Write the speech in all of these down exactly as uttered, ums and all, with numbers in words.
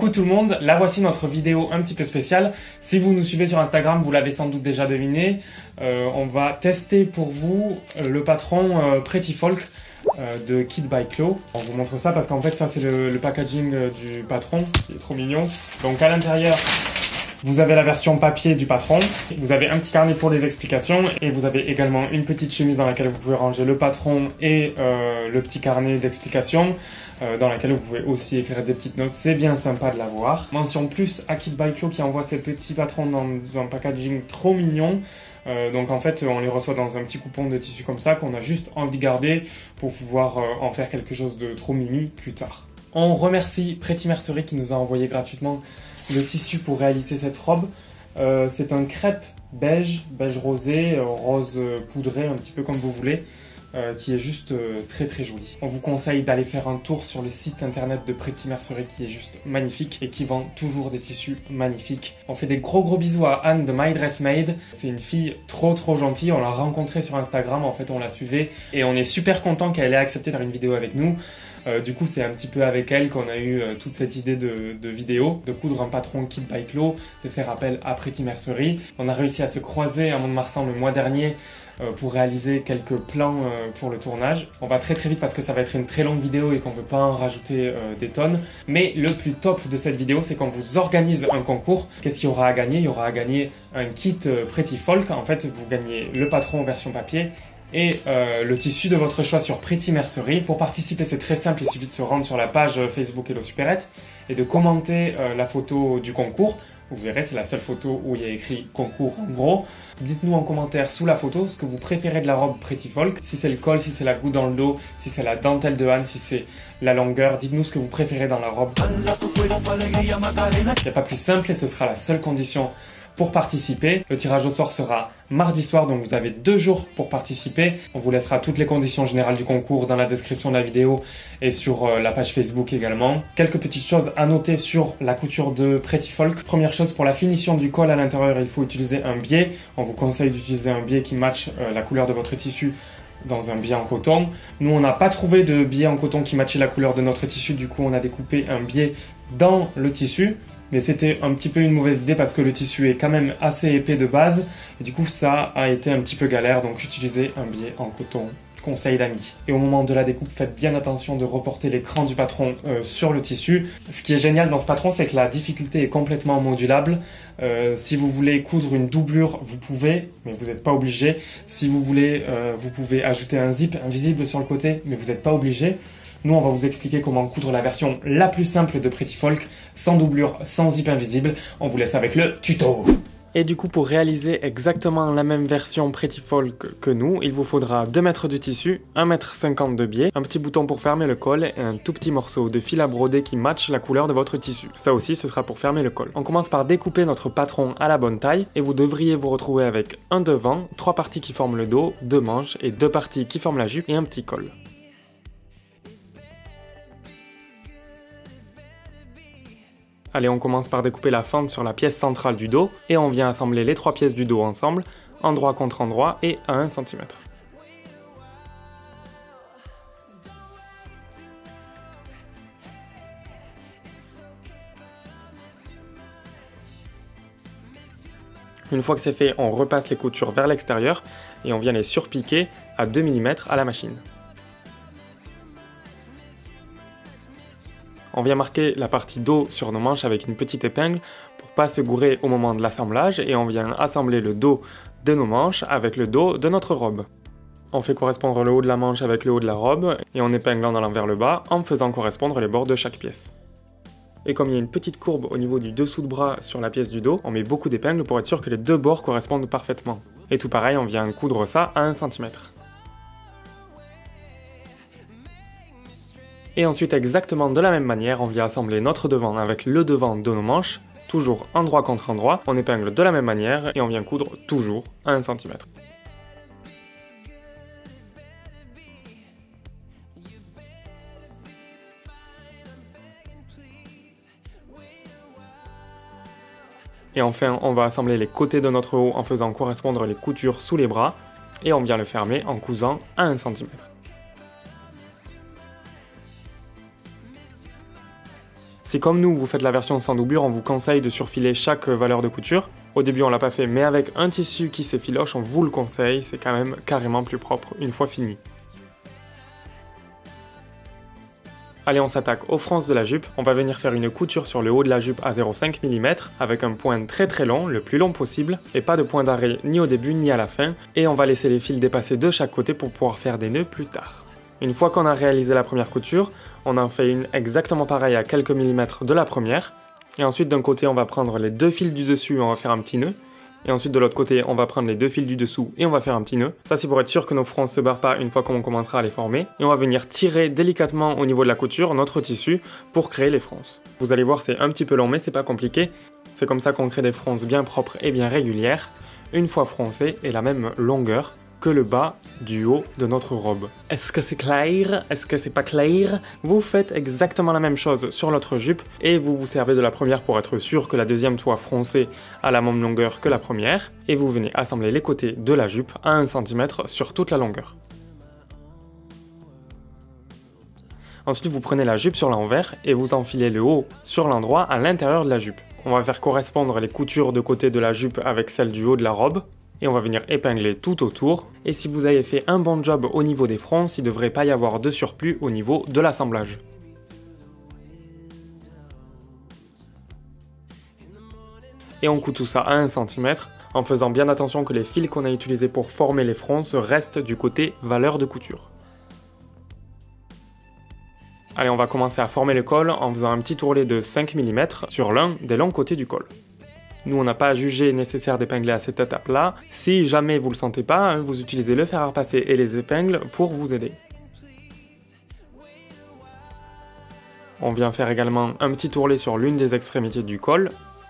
Coucou tout le monde, là voici notre vidéo un petit peu spéciale. Si vous nous suivez sur Instagram, vous l'avez sans doute déjà deviné, euh, on va tester pour vous euh, le patron euh, Pretty Folk euh, de Kit by Chloe. On vous montre ça parce qu'en fait ça c'est le, le packaging euh, du patron qui est trop mignon. Donc à l'intérieur, vous avez la version papier du patron, vous avez un petit carnet pour les explications et vous avez également une petite chemise dans laquelle vous pouvez ranger le patron et euh, le petit carnet d'explications euh, dans laquelle vous pouvez aussi écrire des petites notes. C'est bien sympa de l'avoir. Mention plus à Kit by Chloe qui envoie ces petits patrons dans, dans un packaging trop mignon. Euh, donc en fait on les reçoit dans un petit coupon de tissu comme ça qu'on a juste envie de garder pour pouvoir euh, en faire quelque chose de trop mimi plus tard. On remercie Pretty Mercerie qui nous a envoyé gratuitement le tissu pour réaliser cette robe. Euh, c'est un crêpe beige, beige rosé, euh, rose poudré, un petit peu comme vous voulez, euh, qui est juste euh, très très joli. On vous conseille d'aller faire un tour sur le site internet de Pretty Mercerie qui est juste magnifique et qui vend toujours des tissus magnifiques. On fait des gros gros bisous à Anne de My Dress Made. C'est une fille trop trop gentille, on l'a rencontrée sur Instagram, en fait on la suivait et on est super content qu'elle ait accepté de faire une vidéo avec nous. Euh, du coup, c'est un petit peu avec elle qu'on a eu euh, toute cette idée de, de vidéo, de coudre un patron Kit by Chloe, de faire appel à Pretty Mercerie. On a réussi à se croiser à Mont-de-Marsan le mois dernier euh, pour réaliser quelques plans euh, pour le tournage. On va très très vite parce que ça va être une très longue vidéo et qu'on ne peut pas en rajouter euh, des tonnes. Mais le plus top de cette vidéo, c'est qu'on vous organise un concours. Qu'est-ce qu'il y aura à gagner? Il y aura à gagner un kit euh, Pretty Folk. En fait, vous gagnez le patron version papier et euh, le tissu de votre choix sur Pretty Mercerie. Pour participer, c'est très simple, il suffit de se rendre sur la page Facebook Hello Supérette et de commenter euh, la photo du concours. Vous verrez, c'est la seule photo où il y a écrit concours en gros. Dites-nous en commentaire sous la photo ce que vous préférez de la robe Pretty Folk. Si c'est le col, si c'est la goutte dans le dos, si c'est la dentelle de Anne, si c'est la longueur. Dites-nous ce que vous préférez dans la robe. Il n'y a pas plus simple et ce sera la seule condition pour participer. Le tirage au sort sera mardi soir, donc vous avez deux jours pour participer. On vous laissera toutes les conditions générales du concours dans la description de la vidéo et sur euh, la page Facebook également. Quelques petites choses à noter sur la couture de Pretty Folk. Première chose, pour la finition du col à l'intérieur, il faut utiliser un biais. On vous conseille d'utiliser un biais qui matche euh, la couleur de votre tissu dans un biais en coton. Nous, on n'a pas trouvé de biais en coton qui matchait la couleur de notre tissu, du coup on a découpé un biais dans le tissu. Mais c'était un petit peu une mauvaise idée parce que le tissu est quand même assez épais de base. Et du coup, ça a été un petit peu galère. Donc, j'utilisais un biais en coton. Conseil d'amis. Et au moment de la découpe, faites bien attention de reporter l'écran du patron euh, sur le tissu. Ce qui est génial dans ce patron, c'est que la difficulté est complètement modulable. Euh, si vous voulez coudre une doublure, vous pouvez, mais vous n'êtes pas obligé. Si vous voulez, euh, vous pouvez ajouter un zip invisible sur le côté, mais vous n'êtes pas obligé. Nous, on va vous expliquer comment coudre la version la plus simple de Pretty Folk, sans doublure, sans zip invisible. On vous laisse avec le tuto. Et du coup, pour réaliser exactement la même version Pretty Folk que nous, il vous faudra deux mètres de tissu, un mètre cinquante de biais, un petit bouton pour fermer le col et un tout petit morceau de fil à broder qui matche la couleur de votre tissu. Ça aussi, ce sera pour fermer le col. On commence par découper notre patron à la bonne taille et vous devriez vous retrouver avec un devant, trois parties qui forment le dos, deux manches et deux parties qui forment la jupe et un petit col. Allez, on commence par découper la fente sur la pièce centrale du dos et on vient assembler les trois pièces du dos ensemble, endroit contre endroit et à un centimètre. Une fois que c'est fait, on repasse les coutures vers l'extérieur et on vient les surpiquer à deux millimètres à la machine. On vient marquer la partie dos sur nos manches avec une petite épingle pour pas se gourer au moment de l'assemblage et on vient assembler le dos de nos manches avec le dos de notre robe. On fait correspondre le haut de la manche avec le haut de la robe et en épinglant d'allant vers le bas en faisant correspondre les bords de chaque pièce. Et comme il y a une petite courbe au niveau du dessous de bras sur la pièce du dos, on met beaucoup d'épingles pour être sûr que les deux bords correspondent parfaitement. Et tout pareil, on vient coudre ça à un centimètre. Et ensuite, exactement de la même manière, on vient assembler notre devant avec le devant de nos manches, toujours endroit contre endroit, on épingle de la même manière et on vient coudre toujours à un centimètre. Et enfin, on va assembler les côtés de notre haut en faisant correspondre les coutures sous les bras et on vient le fermer en cousant à un centimètre. Si comme nous, vous faites la version sans doublure, on vous conseille de surfiler chaque valeur de couture. Au début, on l'a pas fait, mais avec un tissu qui s'effiloche, on vous le conseille, c'est quand même carrément plus propre une fois fini. Allez, on s'attaque aux frances de la jupe. On va venir faire une couture sur le haut de la jupe à zéro virgule cinq millimètres avec un point très très long, le plus long possible, et pas de point d'arrêt ni au début ni à la fin, et on va laisser les fils dépasser de chaque côté pour pouvoir faire des nœuds plus tard. Une fois qu'on a réalisé la première couture, on en fait une exactement pareille à quelques millimètres de la première, et ensuite d'un côté on va prendre les deux fils du dessus et on va faire un petit nœud, et ensuite de l'autre côté on va prendre les deux fils du dessous et on va faire un petit nœud. Ça c'est pour être sûr que nos fronces se barrent pas une fois qu'on commencera à les former, et on va venir tirer délicatement au niveau de la couture notre tissu pour créer les fronces. Vous allez voir, c'est un petit peu long mais c'est pas compliqué, c'est comme ça qu'on crée des fronces bien propres et bien régulières, une fois froncées et la même longueur que le bas du haut de notre robe. Est-ce que c'est clair? Est-ce que c'est pas clair? Vous faites exactement la même chose sur l'autre jupe et vous vous servez de la première pour être sûr que la deuxième soit froncée à la même longueur que la première, et vous venez assembler les côtés de la jupe à un centimètre sur toute la longueur. Ensuite, vous prenez la jupe sur l'envers et vous enfilez le haut sur l'endroit à l'intérieur de la jupe. On va faire correspondre les coutures de côté de la jupe avec celles du haut de la robe, et on va venir épingler tout autour, et si vous avez fait un bon job au niveau des fronces, il ne devrait pas y avoir de surplus au niveau de l'assemblage. Et on coud tout ça à un centimètre, en faisant bien attention que les fils qu'on a utilisés pour former les fronces restent du côté valeur de couture. Allez, on va commencer à former le col en faisant un petit ourlet de cinq millimètres sur l'un des longs côtés du col. Nous, on n'a pas jugé nécessaire d'épingler à cette étape-là. Si jamais vous le sentez pas, vous utilisez le fer à repasser et les épingles pour vous aider. On vient faire également un petit ourlet sur l'une des extrémités du col.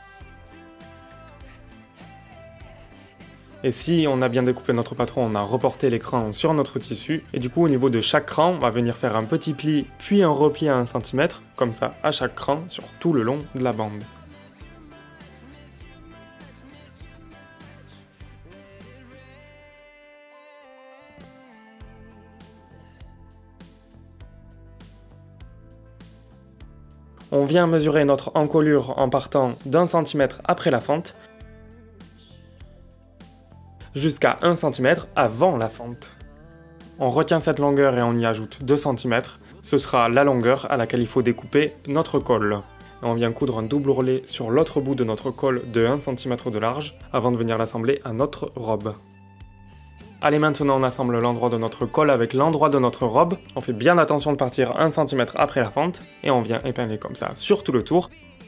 Et si on a bien découpé notre patron, on a reporté les crans sur notre tissu. Et du coup, au niveau de chaque cran, on va venir faire un petit pli, puis un repli à un centimètre, comme ça, à chaque cran, sur tout le long de la bande. On vient mesurer notre encolure en partant d'un centimètre après la fente jusqu'à un centimètre avant la fente. On retient cette longueur et on y ajoute deux centimètres. Ce sera la longueur à laquelle il faut découper notre col. Et on vient coudre un double ourlet sur l'autre bout de notre col de un centimètre de large avant de venir l'assembler à notre robe. Allez, maintenant on assemble l'endroit de notre col avec l'endroit de notre robe. On fait bien attention de partir un centimètre après la fente et on vient épingler comme ça sur tout le tour.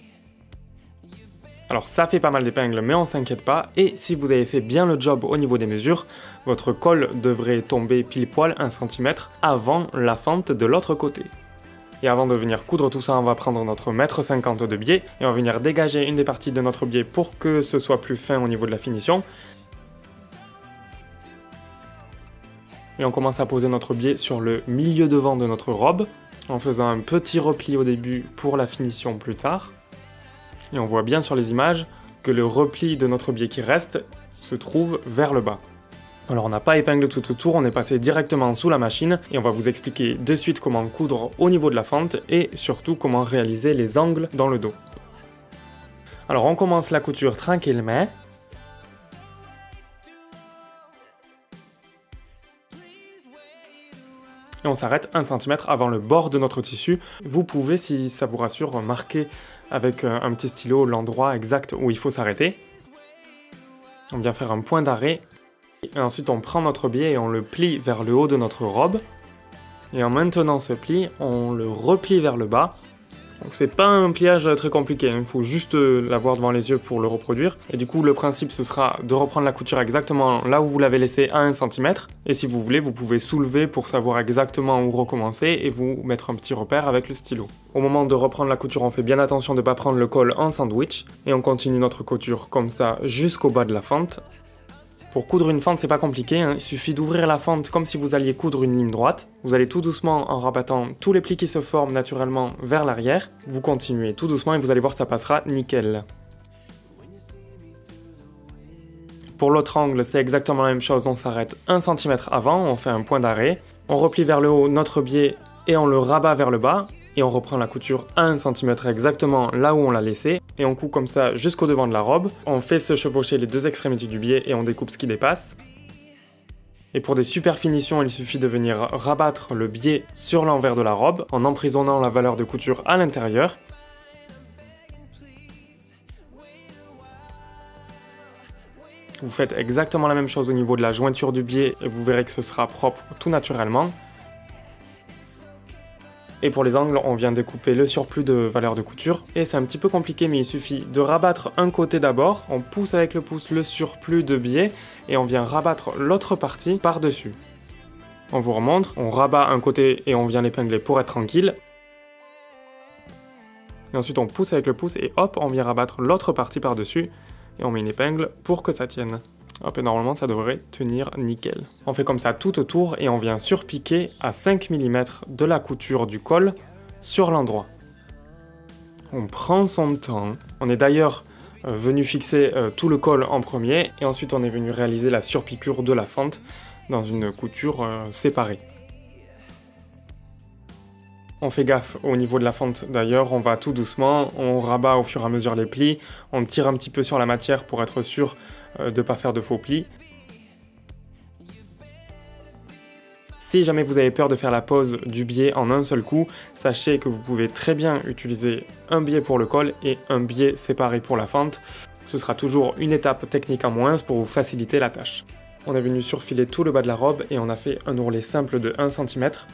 Alors ça fait pas mal d'épingles mais on s'inquiète pas, et si vous avez fait bien le job au niveau des mesures, votre col devrait tomber pile poil un centimètre avant la fente de l'autre côté. Et avant de venir coudre tout ça, on va prendre notre mètre cinquante de biais et on va venir dégager une des parties de notre biais pour que ce soit plus fin au niveau de la finition. Et on commence à poser notre biais sur le milieu devant de notre robe, en faisant un petit repli au début pour la finition plus tard. Et on voit bien sur les images que le repli de notre biais qui reste se trouve vers le bas. Alors on n'a pas épinglé tout autour, on est passé directement sous la machine, et on va vous expliquer de suite comment coudre au niveau de la fente, et surtout comment réaliser les angles dans le dos. Alors on commence la couture tranquillement. Et on s'arrête un centimètre avant le bord de notre tissu. Vous pouvez, si ça vous rassure, marquer avec un petit stylo l'endroit exact où il faut s'arrêter. On vient faire un point d'arrêt. Et ensuite on prend notre biais et on le plie vers le haut de notre robe. Et en maintenant ce pli, on le replie vers le bas. Donc c'est pas un pliage très compliqué, il faut juste l'avoir devant les yeux pour le reproduire. Et du coup le principe ce sera de reprendre la couture exactement là où vous l'avez laissée à un centimètre. Et si vous voulez, vous pouvez soulever pour savoir exactement où recommencer et vous mettre un petit repère avec le stylo. Au moment de reprendre la couture, on fait bien attention de ne pas prendre le col en sandwich. Et on continue notre couture comme ça jusqu'au bas de la fente. Pour coudre une fente, c'est pas compliqué, hein. Il suffit d'ouvrir la fente comme si vous alliez coudre une ligne droite. Vous allez tout doucement en rabattant tous les plis qui se forment naturellement vers l'arrière. Vous continuez tout doucement et vous allez voir, ça passera nickel. Pour l'autre angle, c'est exactement la même chose, on s'arrête un centimètre avant, on fait un point d'arrêt. On replie vers le haut notre biais et on le rabat vers le bas. et on reprend la couture à un centimètre exactement là où on l'a laissé et on coupe comme ça jusqu'au devant de la robe. On fait se chevaucher les deux extrémités du biais et on découpe ce qui dépasse. Et pour des super finitions, il suffit de venir rabattre le biais sur l'envers de la robe en emprisonnant la valeur de couture à l'intérieur. Vous faites exactement la même chose au niveau de la jointure du biais et vous verrez que ce sera propre tout naturellement. Et pour les angles, on vient découper le surplus de valeur de couture. Et c'est un petit peu compliqué, mais il suffit de rabattre un côté d'abord. On pousse avec le pouce le surplus de biais et on vient rabattre l'autre partie par-dessus. On vous remontre, on rabat un côté et on vient l'épingler pour être tranquille. Et ensuite on pousse avec le pouce et hop, on vient rabattre l'autre partie par-dessus. Et on met une épingle pour que ça tienne. Hop, et normalement ça devrait tenir nickel. On fait comme ça tout autour et on vient surpiquer à cinq millimètres de la couture du col sur l'endroit. On prend son temps. On est d'ailleurs euh, venu fixer euh, tout le col en premier et ensuite on est venu réaliser la surpiqûre de la fente dans une couture euh, séparée. On fait gaffe au niveau de la fente d'ailleurs, on va tout doucement, on rabat au fur et à mesure les plis, on tire un petit peu sur la matière pour être sûr euh, de ne pas faire de faux plis. Si jamais vous avez peur de faire la pose du biais en un seul coup, sachez que vous pouvez très bien utiliser un biais pour le col et un biais séparé pour la fente. Ce sera toujours une étape technique en moins pour vous faciliter la tâche. On est venu surfiler tout le bas de la robe et on a fait un ourlet simple de un centimètre.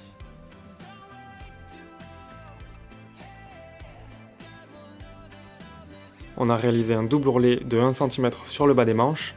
On a réalisé un double ourlet de un centimètre sur le bas des manches.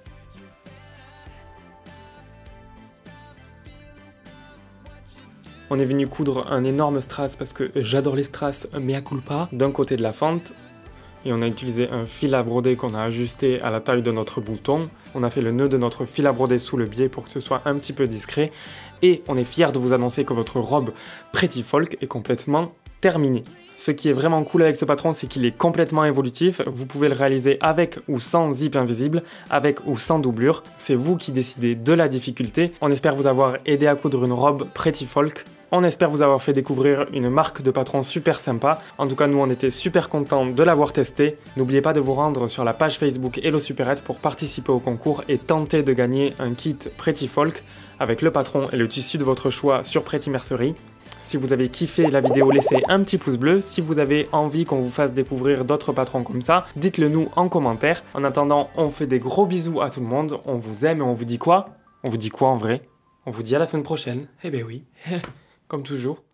On est venu coudre un énorme strass parce que j'adore les strass mea culpa d'un côté de la fente. Et on a utilisé un fil à broder qu'on a ajusté à la taille de notre bouton. On a fait le nœud de notre fil à broder sous le biais pour que ce soit un petit peu discret. Et on est fiers de vous annoncer que votre robe Pretty Folk est complètement terminée. Ce qui est vraiment cool avec ce patron, c'est qu'il est complètement évolutif. Vous pouvez le réaliser avec ou sans zip invisible, avec ou sans doublure. C'est vous qui décidez de la difficulté. On espère vous avoir aidé à coudre une robe Pretty Folk. On espère vous avoir fait découvrir une marque de patron super sympa. En tout cas, nous, on était super contents de l'avoir testé. N'oubliez pas de vous rendre sur la page Facebook Hello Supérette pour participer au concours et tenter de gagner un kit Pretty Folk avec le patron et le tissu de votre choix sur Pretty Mercerie. Si vous avez kiffé la vidéo, laissez un petit pouce bleu. Si vous avez envie qu'on vous fasse découvrir d'autres patrons comme ça, dites-le nous en commentaire. En attendant, on fait des gros bisous à tout le monde. On vous aime et on vous dit quoi? On vous dit quoi en vrai? On vous dit à la semaine prochaine. Eh ben oui, comme toujours.